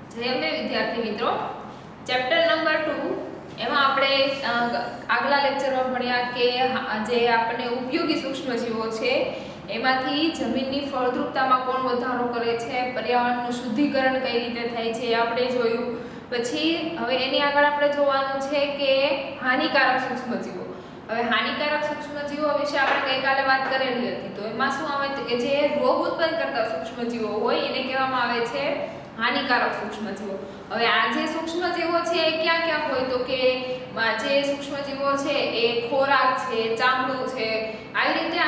જય અંબે વિદ્યાર્થી મિત્રો, ચેપ્ટર નંબર 2 એમાં આપણે આગલા લેક્ચરમાં ભણ્યા કે જે આપણને ઉપયોગી સૂક્ષ્મજીવો છે એમાંથી જમીનની ફળદ્રુપતામાં કોણ વધારો કરે છે, પર્યાવરણનું શુદ્ધિકરણ કઈ રીતે થાય છે આપણે જોયું. પછી હવે એની આગળ આપણે જોવાનું છે કે હાનિકારક સૂક્ષ્મજીવો. હવે હાનિકારક સૂક્ષ્મજીવો વિશે આપણે ગઈકાલે વાત કરેલી હતી. તો એમાં શું આવે કે જે રોગ ઉત્પન્ન કરતા સૂક્ષ્મજીવો હોય એને કહેવામાં આવે છે હાનિકારક સૂક્ષ્મજીવો. હવે આ જે સૂક્ષ્મજીવો છે એ ક્યાં ક્યાં હોય તો કે જે સૂક્ષ્મજીવો છે એ ખોરાક છે, ચામડું છે, આવી રીતે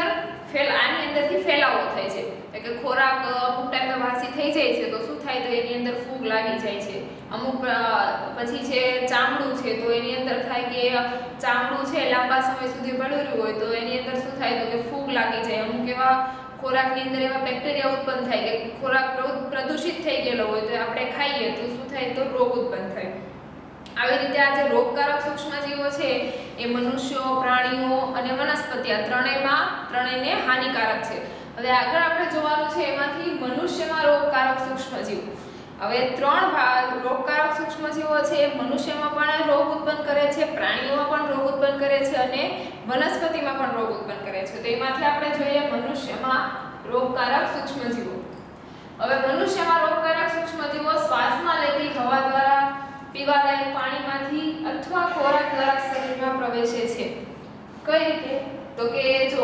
આની અંદરથી ફેલાવો થાય છે. એટલે કે ખોરાક અમુક ટાઈમે વાસી થઈ જાય છે તો શું થાય તો એની અંદર ફૂગ લાગી જાય છે. અમુક પછી છે ચામડું છે તો એની અંદર થાય કે ચામડું છે લાંબા સમય સુધી પડ્યું હોય તો એની અંદર શું થાય તો કે ફૂગ લાગી જાય. અમુક એવા ખોરાકની અંદર એવા બેક્ટેરિયા ઉત્પન્ન થાય કે ખોરાક પ્રદૂષિત થઈ ગયેલો હોય તો આપણે ખાઈએ તો શું થાય તો રોગ ઉત્પન્ન થાય. આવી રીતે આ જે રોગકારક સૂક્ષ્મજીવો છે એ મનુષ્યો, પ્રાણીઓ અને વનસ્પતિ આ ત્રણેયને હાનિકારક છે. હવે આગળ આપણે જોવાનું છે એમાંથી મનુષ્યમાં રોગકારક સૂક્ષ્મજીવો. હવે ત્રણ રોગકારક સૂક્ષ્મજીવો છે મનુષ્યમાં પણ રોગ ઉત્પન્ન કરે છે, પ્રાણીઓમાં પણ રોગ ઉત્પન્ન કરે છે અને વનસ્પતિમાં પણ રોગ ઉત્પન્ન કરે છે. તો એમાંથી આપણે જોઈએ મનુષ્યમાં રોગકારક સૂક્ષ્મજીવો. હવે મનુષ્યમાં રોગકારક સૂક્ષ્મજીવો શ્વાસમાં લેતી હવા દ્વારા, પીવાલાયક પાણીમાંથી અથવા ખોરાક દ્વારા શરીરમાં પ્રવેશે છે. કઈ રીતે તો કે જો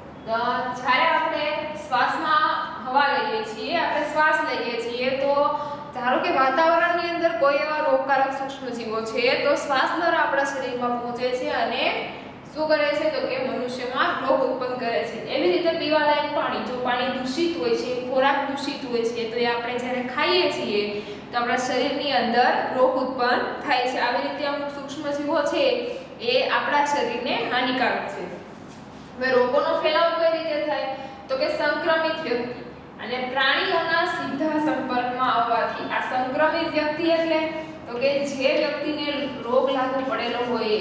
જ્યારે આપણે શ્વાસમાં હવા લઈએ છીએ, આપણે શ્વાસ લઈએ છીએ તો ધારો કે વાતાવરણની અંદર કોઈ એવા રોગકારક સૂક્ષ્મજીવો છે તો શ્વાસ દ્વારા આપણા શરીરમાં પહોંચે છે અને શું કરે છે તો કે મનુષ્યમાં રોગ ઉત્પન્ન કરે છે. એવી રીતે પીવાલાયક પાણી, જો પાણી દૂષિત હોય છે, ખોરાક દૂષિત હોય છે તો એ આપણે જ્યારે ખાઈએ છીએ તો આપણા શરીરની અંદર રોગ ઉત્પન્ન થાય છે. આવી રીતે અમુક સૂક્ષ્મજીવો છે એ આપણા શરીરને હાનિકારક છે. હવે રોગોનો ફેલાવો કઈ રીતે થાય તો કે સંક્રમિત વ્યક્તિ અને પ્રાણીઓના સીધા સંપર્કમાં આવવાથી. આ સંક્રમિત વ્યક્તિ એટલે તો કે જે વ્યક્તિને રોગ લાગુ પડેલો હોય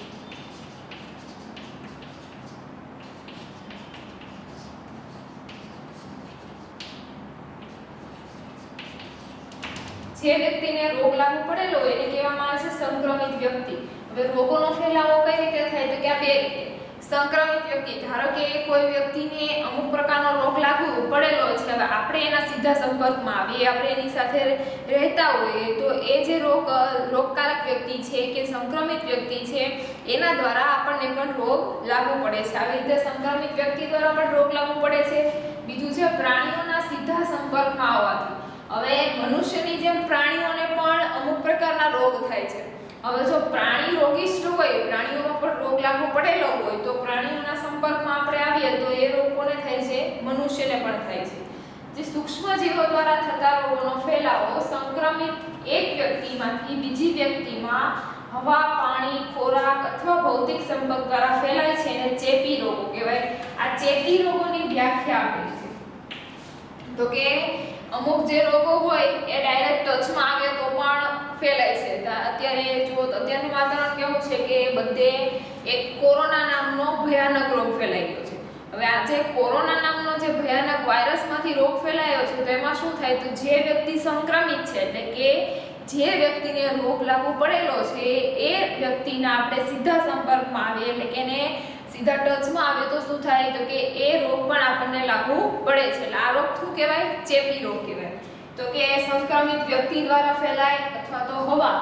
એને કહેવામાં આવે છે સંક્રમિત વ્યક્તિ. હવે રોગોનો ફેલાવો કઈ રીતે થાય તો કે આ બે રીતે. સંક્રમિત વ્યક્તિ, ધારો કે કોઈ વ્યક્તિને અમુક પ્રકારનો રોગ લાગુ પડેલો છે, હવે આપણે એના સીધા સંપર્કમાં આવીએ, આપણે એની સાથે રહેતા હોઈએ તો એ જે રોગકારક વ્યક્તિ છે કે સંક્રમિત વ્યક્તિ છે એના દ્વારા આપણને પણ રોગ લાગુ પડે છે. આવી રીતે સંક્રમિત વ્યક્તિ દ્વારા પણ રોગ લાગુ પડે છે. બીજું છે પ્રાણીઓના સીધા સંપર્કમાં આવવાથી. હવે મનુષ્યની જેમ પ્રાણીઓને પણ અમુક પ્રકારના રોગ થાય છે. હવે જો પ્રાણી રોગિષ્ટ હોય, પ્રાણીઓમાં પણ રોગ લાગુ પડેલો હોય તો પ્રાણીઓના સંપર્કમાં આપણે આવીએ તો એ રોગ કોને થાય છે? મનુષ્યને પણ થાય છે. જે સૂક્ષ્મજીવો દ્વારા થતા રોગોનો ફેલાવો સંક્રમિત એક વ્યક્તિમાંથી બીજી વ્યક્તિમાં હવા, પાણી, ખોરાક અથવા ભૌતિક સંપર્ક દ્વારા ફેલાય છે અને ચેપી રોગો કહેવાય. આ ચેપી રોગોની વ્યાખ્યા આપી છે તો કે અમુક જે રોગો હોય એ ડાયરેક્ટ ટચમાં આવે તો પણ ફેલાય છે. અત્યારનું વાતાવરણ કેવું છે કે બધે એક કોરોના નામનો ભયાનક રોગ ફેલાઈ ગયો છે. હવે આ જે કોરોના નામનો જે ભયાનક વાયરસમાંથી રોગ ફેલાયો છે તો એમાં શું થાય તો જે વ્યક્તિ સંક્રમિત છે એટલે કે જે વ્યક્તિને રોગ લાગુ પડેલો છે એ વ્યક્તિના આપણે સીધા સંપર્કમાં આવીએ એટલે કે એને સીધા ટચમાં આવે તો શું થાય તો કે એ રોગ પણ આપણને લાગુ પડે છે. એટલે આ રોગ શું કહેવાય? ચેપી રોગ કહેવાય. તો કે સંક્રમિત વ્યક્તિ દ્વારા ફેલાય અથવા તો હવા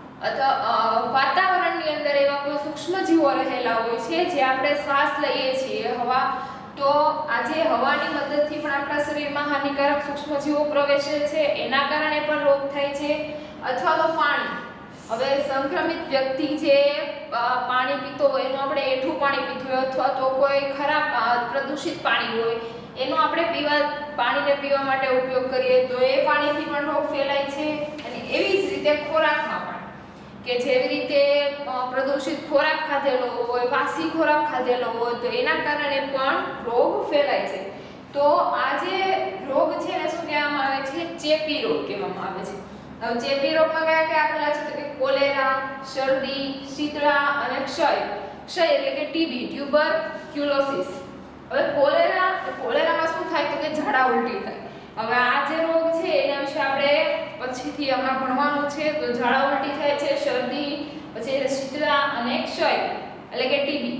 અથવા વાતાવરણની અંદર એવા કોઈ સૂક્ષ્મજીવો રહેલા હોય છે જે આપણે શ્વાસ લઈએ છીએ હવા, તો આજે હવાની મદદથી પણ આપણા શરીરમાં હાનિકારક સૂક્ષ્મજીવો પ્રવેશે છે, એના કારણે પણ રોગ થાય છે. અથવા તો પાણી. હવે સંક્રમિત વ્યક્તિ જે પાણી પીતો હોય એનું આપણે એઠું પાણી પીતું હોય અથવા તો કોઈ ખરાબ પ્રદૂષિત પાણી હોય એનો આપણે પાણીને પીવા માટે ઉપયોગ કરીએ તો એ પાણીથી પણ રોગ ફેલાય છે. અને એવી જ રીતે ખોરાકમાં પણ કે જેવી રીતે પ્રદૂષિત ખોરાક ખાધેલો હોય, વાસી ખોરાક ખાધેલો હોય તો એના કારણે પણ રોગ ફેલાય છે. તો આ જે રોગ છે એને શું કહેવામાં આવે છે? ચેપી રોગ કહેવામાં આવે છે. હવે ચેપી રોગમાં કયા કયા આપેલા છે તો કે કોલેરા, શરદી, શીતળા અને ક્ષય એટલે કે ટીબી, ટ્યુબરક્યુલોસિસ. હવે કોલેરામાં શું થાય તો કે ઝાડા ઉલટી થાય. હવે આ જે રોગ છે એના વિશે આપણે પછીથી હમણાં ભણવાનું છે. તો ઝાડા ઉલટી થાય છે, શરદી, પછી શીતળા અને ક્ષય એટલે કે ટીબી.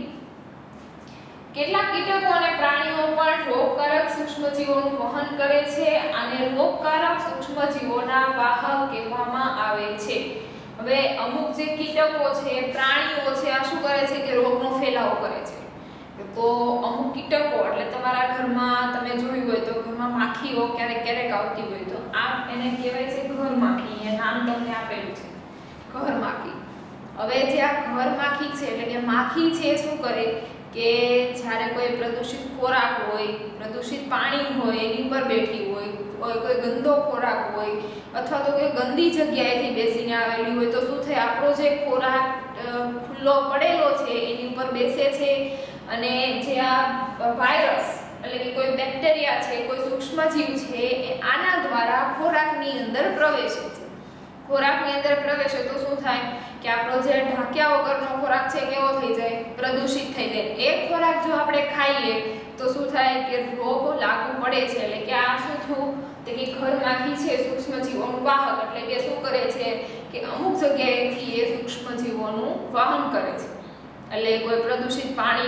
કેટલાક કીટકો અને પ્રાણીઓ પણ રોગકારક સૂક્ષ્મજીવોનું વહન કરે છે. આને રોગકારક સૂક્ષ્મજીવોના વાહક કહેવામાં આવે છે. હવે અમુક જે કીટકો છે, પ્રાણીઓ છે, આ શું કરે છે કે રોગનો ફેલાવો કરે છે. તો અમુક કીટકો એટલે તમારા ઘરમાં તમે જોયું હોય તો ઘરમાં માખીઓ ક્યારેક ક્યારેક આવતી હોય તો આ એને કહેવાય છે ઘર માખી. એ નામ તમને આપેલું છે ઘર માખી. હવે જે આ ઘર માખી છે એટલે કે માખી છે શું કરે કે જ્યારે કોઈ પ્રદૂષિત ખોરાક હોય, પ્રદૂષિત પાણી હોય એની ઉપર બેઠી હોય, કોઈ ગંદો ખોરાક હોય અથવા તો કોઈ ગંદી જગ્યાએથી બેસીને આવેલી હોય તો શું થાય, આપણો જે ખોરાક ખુલ્લો પડેલો છે એની ઉપર બેસે છે અને જે આ વાયરસ એટલે કે કોઈ બેક્ટેરિયા છે, કોઈ સૂક્ષ્મજીવ છે એ આના દ્વારા ખોરાકની અંદર પ્રવેશે છે. ખોરાકની અંદર પ્રવેશે તો શું થાય કે આપણો જે ઢાંક્યા વગરનો ખોરાક છે કેવો થઈ જાય, પ્રદૂષિત થઈ જાય. એ ખોરાક જો આપણે ખાઈએ તો શું થાય કે રોગ લાગુ પડે છે. એટલે કે આ શું થયું કે ઘર માખી છે સૂક્ષ્મજીવોનું વાહક એટલે કે શું કરે છે કે અમુક જગ્યાએથી એ સૂક્ષ્મજીવોનું વહન કરે છે. એટલે કોઈ પ્રદૂષિત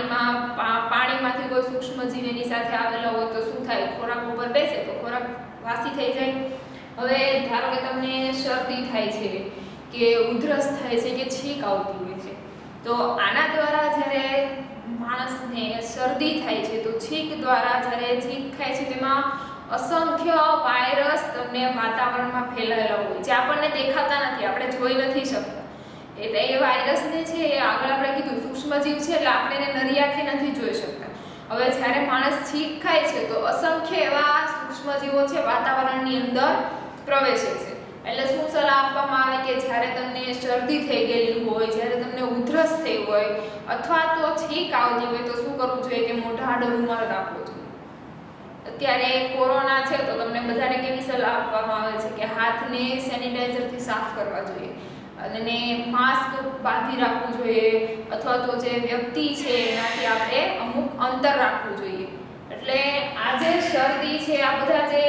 પાણીમાંથી કોઈ સૂક્ષ્મજીવ એની સાથે આવેલો હોય તો શું થાય, ખોરાક ઉપર બેસે તો ખોરાક વાસી થઈ જાય. હવે ધારો કે તમને શરદી થાય છે કે ઉધરસ થાય છે કે છીંક આવતી હોય છે તો આના દ્વારા જ્યારે માણસને શરદી થાય છે તો છીંક દ્વારા જ્યારે છીંક થાય છે તેમાં અસંખ્ય વાયરસ તમને વાતાવરણમાં ફેલાયેલા હોય જે આપણને દેખાતા નથી, આપણે જોઈ નથી શકતા. એટલે એ વાયરસને છે એ આગળ આપણે કીધું સૂક્ષ્મજીવ છે એટલે આપણે એને નરી આંખે નથી જોઈ શકતા. હવે જ્યારે માણસ છીંક ખાય છે તો અસંખ્ય એવા સૂક્ષ્મજીવો છે વાતાવરણની અંદર પ્રવેશે છે. એટલે શું સલાહ આપવામાં આવે કે જ્યારે તમને શરદી થઈ ગયેલી હોય, જ્યારે તમને ઉધરસ થઈ હોય અથવા તો છીંક આવતી હોય તો શું કરવું જોઈએ કે મોઢા આડો રૂમાલ રાખવો જોઈએ. અત્યારે કોરોના છે તો તમને બધાને કેવી સલાહ આપવામાં આવે છે કે હાથને સેનિટાઈઝરથી સાફ કરવા જોઈએ અને માસ્ક બાંધી રાખવું જોઈએ અથવા તો જે વ્યક્તિ છે એનાથી આપણે અમુક અંતર રાખવું જોઈએ. એટલે આ જે શરદી છે આ બધા જે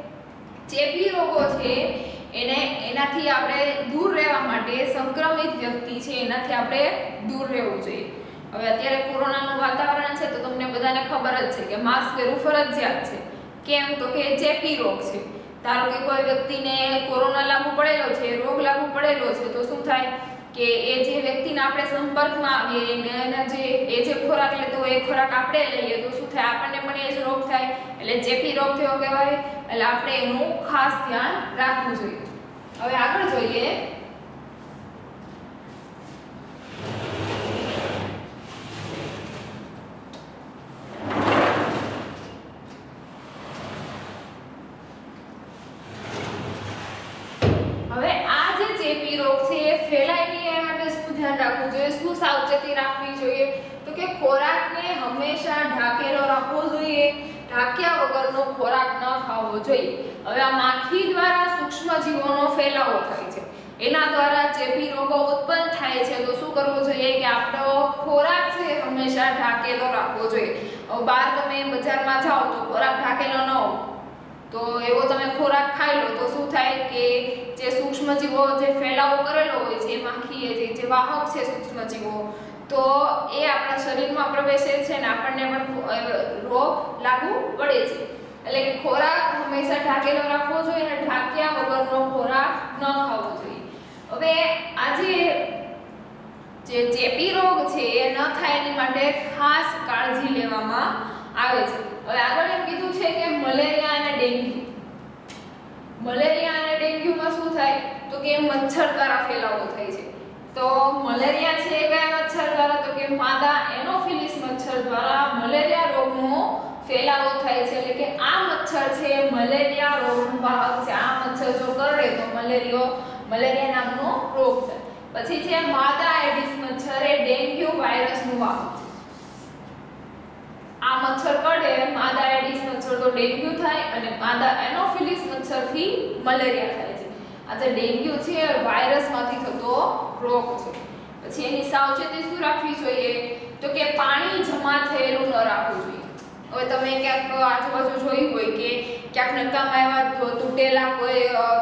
ચેપી રોગો છે એનાથી આપણે દૂર રહેવા માટે સંક્રમિત વ્યક્તિ છે એનાથી આપણે દૂર રહેવું જોઈએ. હવે અત્યારે કોરોનાનું વાતાવરણ છે તો તમને બધાને ખબર જ છે કે માસ્ક પહેરવું ફરજિયાત છે. કેમ તો કે ચેપી રોગ છે. ધારો કે કોઈ વ્યક્તિને કોરોના લાગુ પડેલો છે, રોગ લાગુ પડેલો છે તો શું થાય કે એ જે વ્યક્તિના આપણે સંપર્કમાં આવીએ એના જે ખોરાક લેતો હોય એ ખોરાક આપણે લઈએ તો શું થાય, આપણને પણ એ જ રોગ થાય. એટલે ચેપી રોગ થયો કહેવાય. એટલે આપણે એનું ખાસ ધ્યાન રાખવું જોઈએ. હવે આગળ જોઈએ રાખવું જોઈએ, શું સાવચેતી રાખવી જોઈએ તો કે ખોરાકને હંમેશા ઢાંકેલો રાખવો જોઈએ, ઢાંક્યા વગરનો ખોરાક ન ખાવો જોઈએ. હવે આ માખી દ્વારા સૂક્ષ્મજીવોનો ફેલાવો થાય છે, એના દ્વારા ચેપી રોગો ઉત્પન્ન થાય છે. તો શું કરવું જોઈએ કે આપણો ખોરાક છે હંમેશા ઢાંકેલો રાખવો જોઈએ. હવે બહાર તમે બજારમાં જાઓ તો ખોરાક ઢાંકેલો ન હોય તો એવો તમે ખોરાક ખાઈ લો તો શું થાય કે જે સૂક્ષ્મજીવો જે ફેલાવો કરેલો હોય છે માખી જે વાહક છે સૂક્ષ્મજીવો તો એ આપણા શરીરમાં પ્રવેશે છે અને આપણને પણ રોગ લાગુ પડે છે. એટલે કે ખોરાક હંમેશા ઢાંકેલો રાખવો જોઈએ અને ઢાંક્યા વગરનો ખોરાક ન ખાવો જોઈએ. હવે આજે જે ચેપી રોગ છે એ ન થાય એની માટે ખાસ કાળજી લેવામાં આવે છે. હવે આગળ એમ કીધું છે કે મલેરિયા અને ડેન્ગ્યુ. મલેરિયા અને ડેન્ગ્યુમાં શું થાય તો કે મચ્છર દ્વારા ફેલાવો થાય છે. તો મલેરિયા છે એ કયા મચ્છર દ્વારા તો કે માદા એનોફિલિસ મચ્છર દ્વારા મલેરિયા રોગનો ફેલાવો થાય છે. એટલે કે આ મચ્છર છે મલેરિયા રોગનું વાહક છે. આ મચ્છર જો કરડે તો મલેરિયા નામનો રોગ થાય. પછી છે માદા એડિસ મચ્છર એ ડેન્ગ્યુ વાયરસનું વાહક છે. આ મચ્છર કરડે માદા એડિસ મચ્છર તો ડેન્ગ્યુ થાય અને માદા એનોફિલિસ મચ્છરથી મલેરિયા થાય છે. આ જે ડેન્ગ્યુ છે વાયરસમાંથી થતો રોગ છે. પછી એની સાવચેતી શું રાખવી જોઈએ તો કે પાણી જમા થયેલું ન રાખવું જોઈએ. હવે તમે ક્યાંક આજુબાજુ જોયું હોય કે ક્યાંક નકામા એવા તૂટેલા કોઈ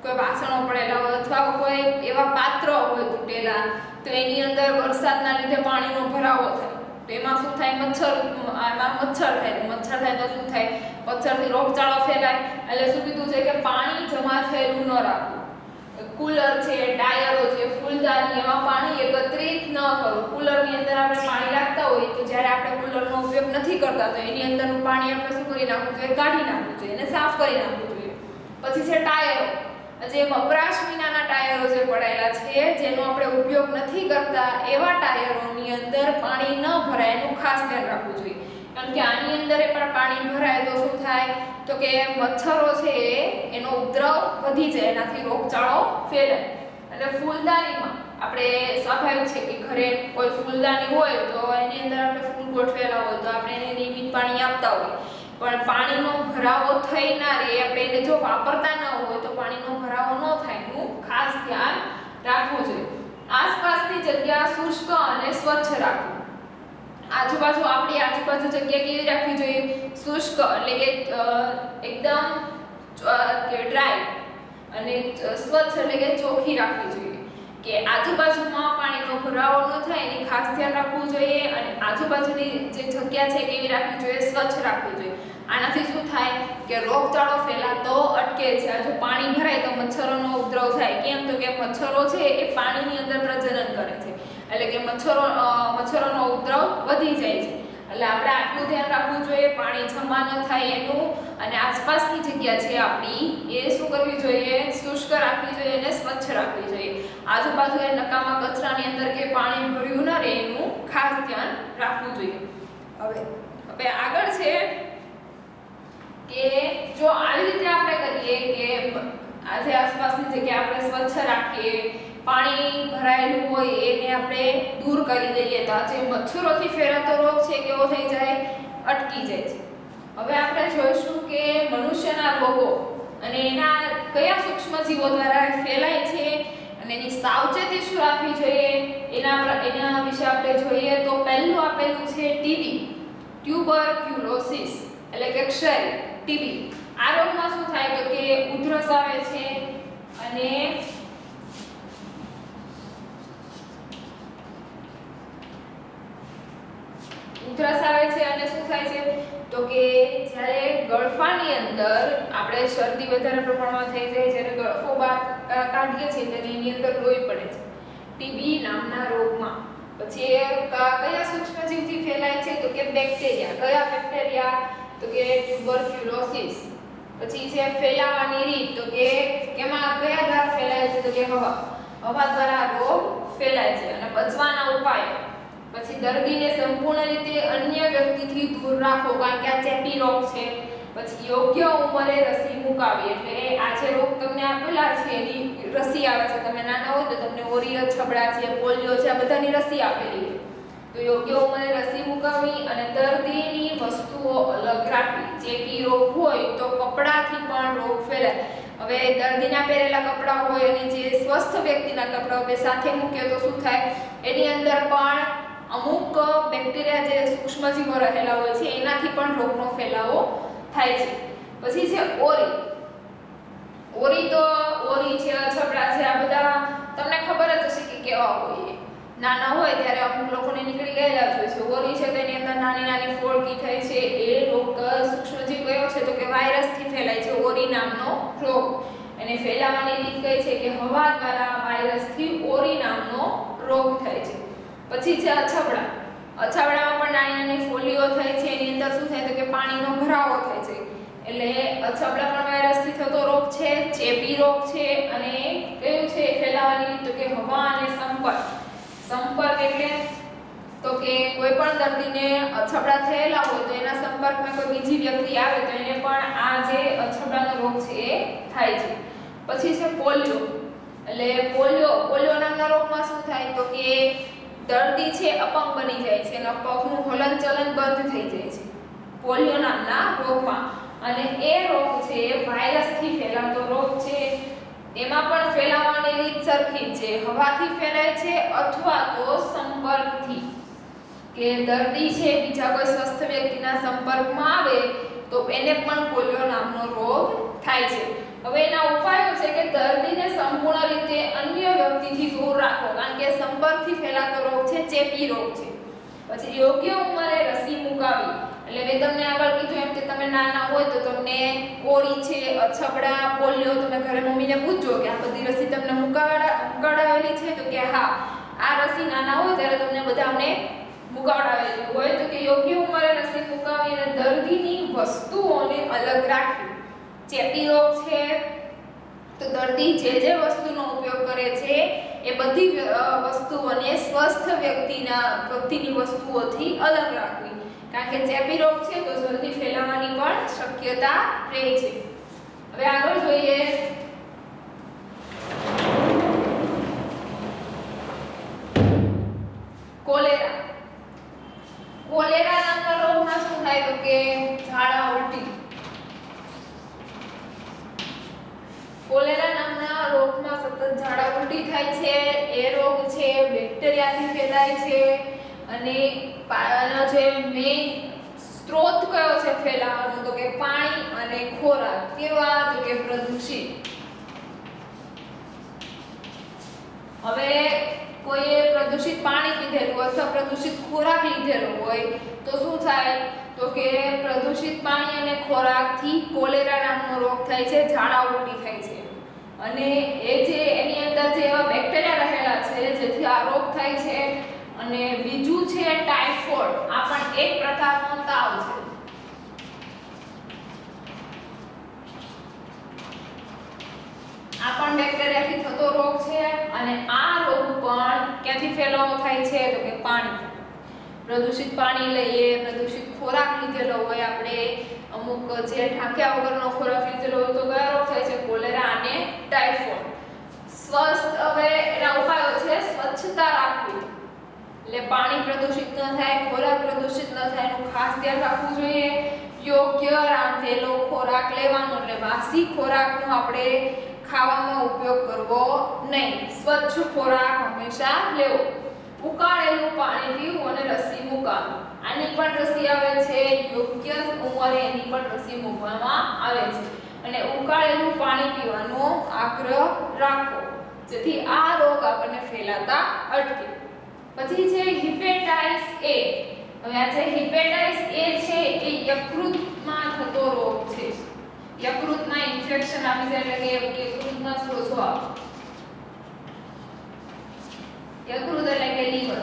કોઈ વાસણો પડેલા હોય અથવા કોઈ એવા પાત્ર હોય તૂટેલા, તો એની અંદર વરસાદના લીધે પાણીનો ભરાવો થાય તો એમાં શું થાય, મચ્છર થાય તો શું થાય, મચ્છરથી રોગચાળો ફેલાય. એટલે શું કીધું છે કે પાણી જમા થયેલું ન રાખવું. કુલર છે, ટાયરો છે, ફૂલદાની, એમાં પાણી એકત્રિત ન કરવું. કુલરની અંદર આપણે પાણી રાખતા હોઈએ તો જ્યારે આપણે કુલરનો ઉપયોગ નથી કરતા તો એની અંદરનું પાણી આપણે શું કરી નાખવું જોઈએ, કાઢી નાખવું જોઈએ અને સાફ કરી નાખવું જોઈએ. પછી છે ટાયરો, જે વપરાશ વિનાના ટાયરો જે પડેલા છે, જેનો આપણે ઉપયોગ નથી કરતા, એવા ટાયરોની અંદર પાણી ન ભરાય એનું ખાસ ધ્યાન રાખવું જોઈએ. કારણ કે આની અંદર પણ પાણી ભરાય તો શું થાય, તો કે મચ્છરો છે એનો ઉપદ્રવ વધી જાય, એનાથી રોગચાળો ફેલાય. અને ફૂલદાનીમાં આપણે સ્વાભાવિક છે કે ઘરે કોઈ ફૂલદાની હોય તો એની અંદર આપણે ફૂલ ગોઠવેલા હોય તો આપણે એને નિયમિત પાણી આપતા હોય, પણ પાણીનો ભરાવો થઈ ના રહે, આપણે એને જો વાપરતા ન હોય તો પાણીનો ભરાવો ન થાય એનું ખાસ ધ્યાન રાખવું જોઈએ. આસપાસની જગ્યા શુષ્ક અને સ્વચ્છ રાખવું. આપણી આજુબાજુ જગ્યા કેવી રાખવી જોઈએ, શુષ્ક એટલે કે એકદમ ડ્રાય, અને સ્વચ્છ એટલે કે ચોખ્ખી રાખવી જોઈએ, કે આજુબાજુમાં પાણીનો ભરાવો ન થાય એની ખાસ ધ્યાન રાખવું જોઈએ. અને આજુબાજુની જે જગ્યા છે કેવી રાખવી જોઈએ, સ્વચ્છ રાખવી જોઈએ. આનાથી શું થાય કે રોગચાળો ફેલાતો અટકે છે. જો પાણી ભરાય તો મચ્છરોનો ઉપદ્રવ થાય. કેમ, તો કે મચ્છરો છે એ પાણીની અંદર પ્રજનન કરે છે, એટલે કે મચ્છરોનો ઉપદ્રવ વધી જાય છે. એટલે આપણે આટલું ધ્યાન રાખવું જોઈએ પાણી જમા ન થાય એનું. અને આસપાસની જગ્યા છે આપણી એ શું કરવી જોઈએ, શુષ્ક રાખવી જોઈએ અને સ્વચ્છ રાખવી જોઈએ. આજુબાજુ એ નકામા કચરાની અંદર કે પાણી ભર્યું ન રહે એનું ખાસ ધ્યાન રાખવું જોઈએ. હવે આગળ છે કે જો આવી રીતે આપણે કરીએ કે આજે આસપાસની જગ્યા આપણે સ્વચ્છ રાખીએ, પાણી ભરાયેલું હોય એને આપણે દૂર કરી દઈએ તો આજે મચ્છરોથી ફેલાતો રોગ છે કેવો થઈ જાય, અટકી જાય છે. હવે આપણે જોઈશું કે મનુષ્યના રોગો અને એના કયા સૂક્ષ્મજીવો દ્વારા ફેલાય છે અને એની સાવચેતી શું રાખવી જોઈએ એના વિશે આપણે જોઈએ. તો પહેલું આપેલું છે ટીબી, ટ્યુબરક્યુલોસિસ એટલે કે ક્ષય, ટીબી. આ રોગમાં શું થાય તો કે ઉધરસ આવે છે અને શું થાય છે તો કે જ્યારે ગળફાની અંદર આપણે શરદી વધારે પ્રમાણમાં થઈ જાય, જ્યારે ગળફો બહાર કાઢીએ છીએ ત્યારે એની અંદર લોહી પડે છે ટીબી નામના રોગમાં. પછી કયા સૂક્ષ્મજીવથી ફેલાય છે તો કે બેક્ટેરિયા. કયા બેક્ટેરિયા તો કે ટ્યુબરક્યુલોસિસ. પછી છે ફેલાવાની રીત તો કે કેમાં કયા દ્વારા ફેલાય છે તો કે હવા દ્વારા રોગ ફેલાય છે. અને બચવાના ઉપાયો, પછી દર્દીને સંપૂર્ણ રીતે અન્ય વ્યક્તિથી દૂર રાખો કારણ કે આ ચેપી રોગ છે. પછી યોગ્ય ઉંમરે રસી મુકાવી, એટલે આ જે રોગ તમને આપેલા છે એની રસી આવે છે. તમે નાના હોય તો તમને ઓરિયલ છબડા છે, પોલિયો છે, આ બધાની રસી આપેલી છે. તો યોગ્ય ઉંમરે રસી મુકાવી અને દર્દીની વસ્તુઓ અલગ રાખવી. ચેપી રોગ હોય તો કપડાથી પણ રોગ ફેલાય. હવે દર્દીના પહેરેલા કપડા હોય અને જે સ્વસ્થ વ્યક્તિના કપડા હોય સાથે મૂકીએ તો શું થાય, એની અંદર પણ અમુક બેક્ટેરિયા જે સૂક્ષ્મજીવો રહેલા હોય છે એનાથી પણ રોગનો ફેલાવો થાય છે. પછી છે ઓરી છે, અછબડા છે, આ બધા તમને ખબર જ હશે કે કેવા હોય. નાના હોય ત્યારે અમુક લોકોને નીકળી ગયેલા જ હોય છે. ઓરી છે તેની અંદર નાની નાની ફોડકી થાય છે. એ રોગ સૂક્ષ્મજીવ કયો છે તો કે વાયરસથી ફેલાય છે, ઓરી નામનો રોગ. અને ફેલાવાની રીત કઈ છે કે હવા દ્વારા વાયરસથી ઓરી નામનો રોગ થાય છે. પછી છે અછબડા. અછબડામાં પણ નાની નાની ફોલ્લીઓ થાય છે. એની અંદર શું થાય તો કે પાણીનો ભરાવો થાય છે. એટલે અછબડા પણ વાયરસથી થતો રોગ છે, ચેપી રોગ છે. અને કયું છે ફેલાવાની રીત તો કે હવા અને સંપર્ક એટલે તો કે કોઈ પણ દર્દીને અછબડા થયેલા હોય તો એના સંપર્કમાં કોઈ બીજી વ્યક્તિ આવે તો એને પણ આ જે અછબડાનો રોગ છે એ થાય છે. પછી છે પોલિયો. એટલે પોલિયો નામના રોગમાં શું થાય તો કે દર્દી છે અપંગ બની જાય છે અને પગનું હલનચલન બંધ થઈ જાય છે પોલિયો નામના રોગમાં. અને એ રોગ છે વાયરસથી ફેલાતો રોગ છે. એમાં પણ ફેલાવાની રીત સરખી છે, હવાથી ફેલાય છે અથવા તો સંપર્કથી, કે દર્દી છે બીજા કોઈ સ્વસ્થ વ્યક્તિના સંપર્કમાં આવે તો એને પણ પોલિયો નામનો રોગ થાય છે. હવે એના ઉપાયો છે કે દર્દી સંપર્કથી દૂર રાખો, કારણ કે સંપર્કથી ફેલાતો રોગ છે ચેપી રોગ છે. પછી યોગ્ય ઉંમરે રસી મુકાવી, એટલે મેં તમને આગળ કીધું એમ કે તમે નાના હોય તો તમને ઓરી છે, અછબડા, પોલિયો, તમે ઘરે મમ્મીને પૂછજો કે આ બધી રસી તમને મુકાવડાવેલી છે, તો કે હા, આ રસી નાના હોય ત્યારે તમને બધાને મુકાવડાવેલી હોય. તો કે યોગ્ય ઉંમરે રસી મુકાવી અને દર્દીની વસ્તુઓને અલગ રાખવી. ચેપી રોગ છે તો દર્દી જે વસ્તુનો ઉપયોગ કરે છે એ બધી વસ્તુઓને સ્વસ્થ વ્યક્તિની વસ્તુઓથી અલગ રાખવી, કારણ કે ચેપી રોગ છે તો જલ્દી ફેલાવાની પણ શક્યતા રહે છે. હવે આગળ જોઈએ કોલેરા. કોલેરા નામના રોગમાં શું થાય તો કે ઝાડા ઉલટી. કોલેરા નામના રોગમાં સતત ઝાડા ઉલટી થાય છે. એ રોગ છે બેક્ટેરિયાથી ફેલાય છે અને આનો જે મેઇન સ્ત્રોત કયો છે ફેલાવાનો તો કે પાણી અને ખોરાક. કેવા તો કે પ્રદૂષિત. હવે કોઈએ પ્રદૂષિત પાણી પીધેલું અથવા પ્રદૂષિત ખોરાક લીધેલો હોય તો શું થાય તો કે પ્રદૂષિત પાણી અને ખોરાકથી કોલેરા નામનો રોગ થાય છે, ઝાડા ઉલટી થાય છે. અને એની અંદર જે એવા બેક્ટેરિયા રહેલા છે જેથી આ રોગ થાય છે. અને બીજું છે ટાઇફોઇડ. આ પણ એક પ્રકારનો તાવ છે. આ પણ બેક્ટેરિયાથી થતો રોગ છે અને આ રોગ પણ ક્યાંથી ફેલાવો થાય છે તો કે પાણી. પ્રદૂષિત પાણી લઈએ, પ્રદૂષિત ખોરાક લીધેલો હોય, આપણે અમુક જે ઢાંક્યા વગરનો ખોરાક લીધેલો હોય તો કયા રોગ થાય છે? કોલેરા અને ટાઇફોઇડ. હવે એના ઉપાયો છે સ્વચ્છતા રાખવી, એટલે પાણી પ્રદૂષિત ન થાય, ખોરાક પ્રદૂષિત ન થાય એનું ખાસ ધ્યાન રાખવું જોઈએ. યોગ્ય રાંધેલો ખોરાક લેવાનો, એટલે વાસી ખોરાકનો આપણે ખાવામાં ઉપયોગ કરવો નહીં. સ્વચ્છ ખોરાક હંમેશા લેવો. ઉકાળેલું પાણી પીવું અને રસી મુકાવી. આની પણ રસી આવે છે, યોગ્ય ઉંમરે એની પણ રસી મૂકવામાં આવે છે. અને ઉકાળેલું પાણી પીવાનો આગ્રહ રાખવો જેથી આ રોગ આપણને ફેલાતા અટકે. પછી છે હિપેટાઇટિસ એ. હવે આ જે હિપેટાઇટિસ એ છે એ યકૃતમાં થતો રોગ છે. યકૃતમાં ઇન્ફેક્શન આવી જાય એટલે કે યકૃતમાં સોજો આવે. યકૃત એટલે કે લીવર.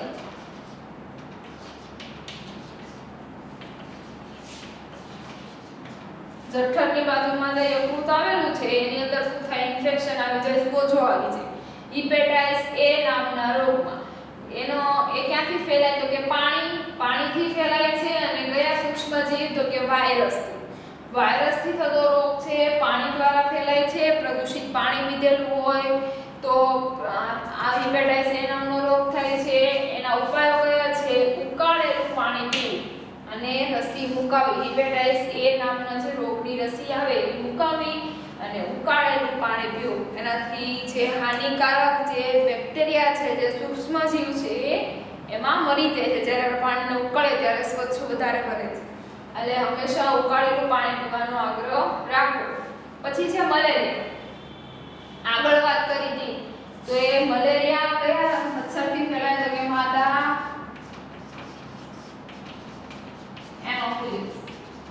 જઠરની બાજુમાં જે યકૃત આવેલું છે એની અંદર શું થાય? ઇન્ફેક્શન આવી જાય, સોજો આવી જાય. હિપેટાઇટિસ એ નામના રોગમાં એ ક્યાંથી ફેલાય તો કે પાણીથી ફેલાય છે. અને કયા સૂક્ષ્મજીવ તો કે વાયરસથી. વાયરસથી થતો રોગ છે, પાણી દ્વારા ફેલાય છે. પ્રદૂષિત પાણી પીધેલું હોય તો આ હિપેટાઇટિસ એ નામનો રોગ થાય છે. એના ઉપાયો કયા છે? ઉકાળેલું પાણી પીવું અને રસી મુકાવી. હિપેટાઇટિસ એ નામના જે રોગની રસી આવે એ મુકાવી અને ઉકાળેલું પાણી પીવું. એનાથી જે હાનિકારક જે બેક્ટેરિયા છે, જે સૂક્ષ્મજીવ છે એમાં મરી જાય છે. જ્યારે પાણીને ઉકાળે ત્યારે સ્વચ્છ વધારે કરે છે. એટલે હંમેશા ઉકાળેલું પાણી પીવાનો આગ્રહ રાખો. પછી છે મલેરિયા. આગળ વાત કરી હતી તો એ મલેરિયા કયા મચ્છરથી ફેલાય તો કે માદા એનોફિલિસ.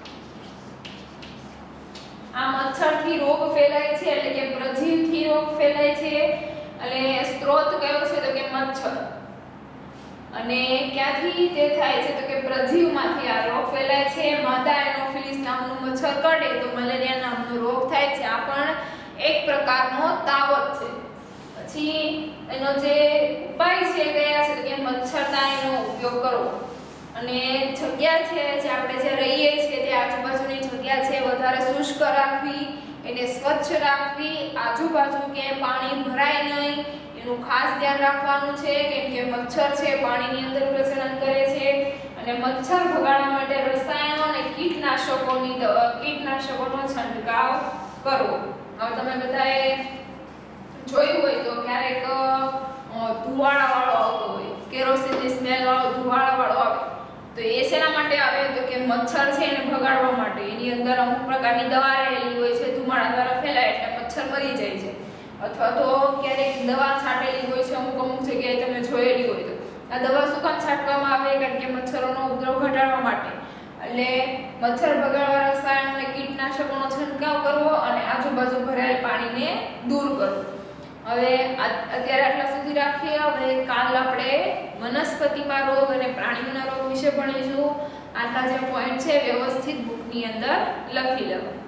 આ મચ્છરથી રોગ ફેલાય છે, એટલે કે પ્રજીવથી રોગ ફેલાય છે. અને સ્ત્રોત કયો છે તો કે મચ્છર. અને ક્યાંથી તે થાય છે તો કે પ્રજીવમાંથી આ રોગ ફેલાય છે. માદા એનોફિલિસ નામનું મચ્છર કરડે તો મલેરિયા નામનો રોગ થાય છે. આ પણ એક પ્રકારનો તાવ જ છે. પછી એનો જે ઉપાય છે કયા છે તો કે મચ્છરદાનીનો ઉપયોગ કરવો. અને જગ્યા છે જે આપણે જે રહીએ છીએ તે આજુબાજુની જગ્યા છે વધારે શુષ્ક રાખવી, એને સ્વચ્છ રાખવી. આજુબાજુ ક્યાંય પાણી ભરાય નહીં એનું ખાસ ધ્યાન રાખવાનું છે, કેમ કે મચ્છર છે પાણીની અંદર પ્રજનન કરે છે. અને મચ્છર ભગાડવા માટે રસાયણો અને કીટનાશકોનો છંટકાવ કરવો. હવે તમે બધાએ જોયું હોય તો ક્યારેક ધુવાળાવાળો આવતો હોય, કેરોસીનની સ્મેલ વાળો ધુવાળાવાળો આવે તો એ શેના માટે આવે તો કે મચ્છર છે એને ભગાડવા માટે. એની અંદર અમુક પ્રકારની દવા રહેલી હોય છે, ધુમાડા દ્વારા ફેલાય એટલે મચ્છર મરી જાય છે. અથવા તો ક્યારેક દવા છાંટેલી હોય છે જગ્યાએ તમે જોયેલી હોય તો. આ દવા શું કામ છાંટવામાં આવે? કારણ કે મચ્છરોનો ઉપદ્રવ ઘટાડવા માટે. એટલે મચ્છર ભગાડવા રસાયણ અને કીટનાશકોનો છંટકાવ કરવો અને આજુબાજુ ભરાયેલ પાણીને દૂર કરવું. હવે અત્યારે આટલા સુધી રાખીએ. હવે કાલ આપણે વનસ્પતિમાં રોગ અને પ્રાણીઓના રોગ વિશે ભણીશું. આટલા જે પોઈન્ટ છે વ્યવસ્થિત બુકની અંદર લખી લેવા.